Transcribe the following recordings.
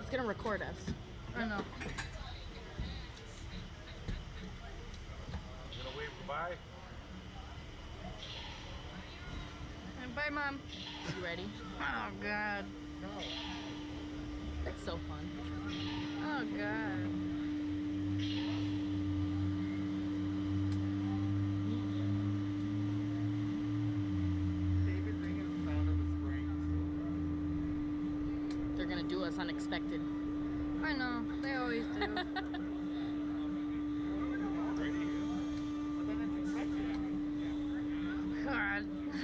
It's gonna record us. I know. You gonna wave goodbye? And bye, Mom. You ready? Oh, God. No. That's so fun. Oh, God. Favorite thing is the sound of the springs. They're gonna do us unexpected. I know. They always do. Ready? But then it's expected. God.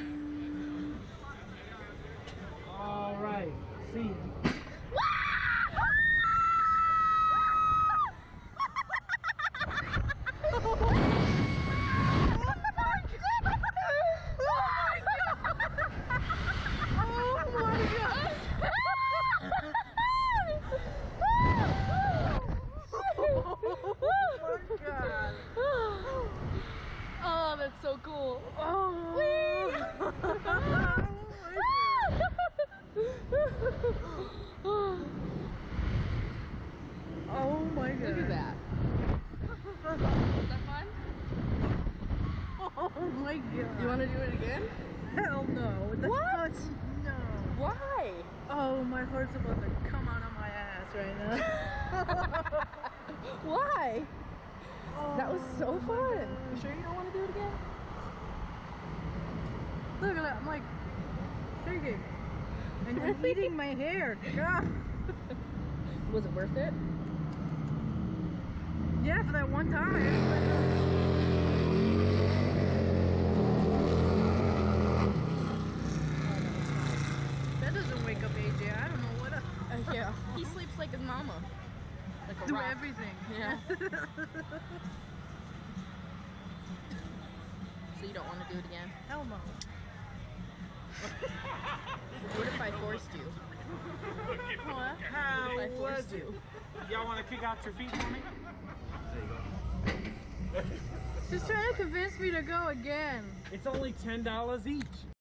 All right. See you. Oh, that's so cool. Oh my God. Look at that. Is that fun? Oh my God. You want to do it again? Hell no. That's What? No. Why? Oh, my heart's about to come out of my ass right now. Why? Oh, That was so fun. You sure you don't want to do it again? look at that. I'm like shaking. And I'm eating my hair. God. Was it worth it? Yeah, for that one time. That doesn't wake up AJ. I don't know what. Yeah. He sleeps like his mama. Like a Do rock. everything. Yeah. So you don't want to do it again? Hell no. What if I forced you? What? How If I forced was it? you? Y'all want to kick out your feet for me? She's trying to convince me to go again. It's only $10 each.